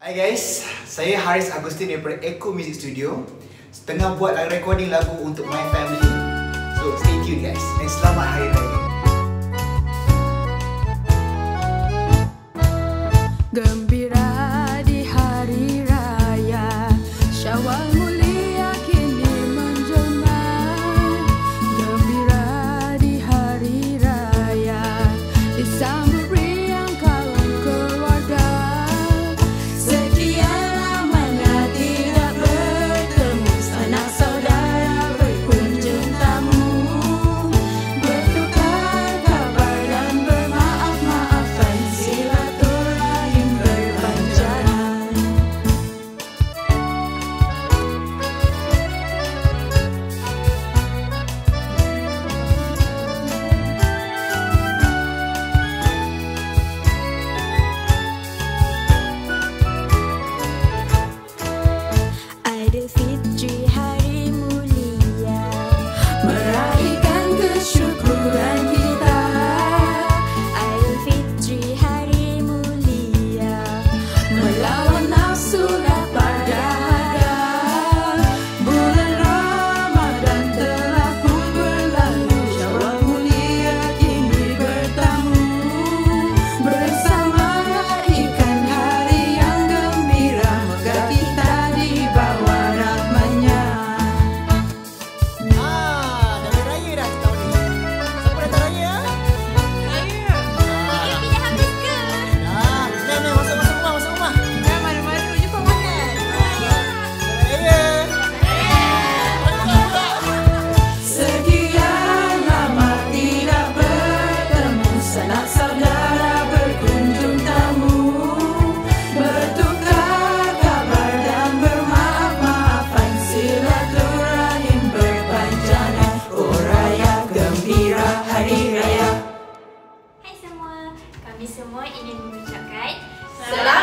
Hai guys, saya Haris Agustin daripada Echo Music Studio. Tengah buat recording lagu untuk my family. So stay tune guys. Dan selamat Hari Raya. Gembira di hari raya Syawal mulia kini menjelma. Gembira di hari raya disambut riang kaum keluarga. Sekian lamanya tidak bertemu, sanak saudara berkunjung tamu, bertukar kabar dan bermaaf-maafan, silaturahim berpanjangan. Aidilfitri hari mulia, meraihkan kesyukuran kita. Aidilfitri hari mulia, melawan nafsu lapar dahaga. Bulan Ramadan telah pun berlalu, Syawal mulia kini bertamu. Bersama meraihkan hari yang gembira, moga kita dibawa rahmatnya. Dah raya dah tahun ni. Siapa datang raya? Saya Pilih habis ke? Dah, ni masuk rumah, masuk rumah. dah malu-malu jumpa makan. Raya. Sekian lama tidak bertemu, sanak saudara berkunjung tamu, bertukar kabar dan bermaaf-maafan, silaturahim berpanjangan. Oh raya gembira hari raya. Hai semua, kami semua ingin mengucapkan Selamat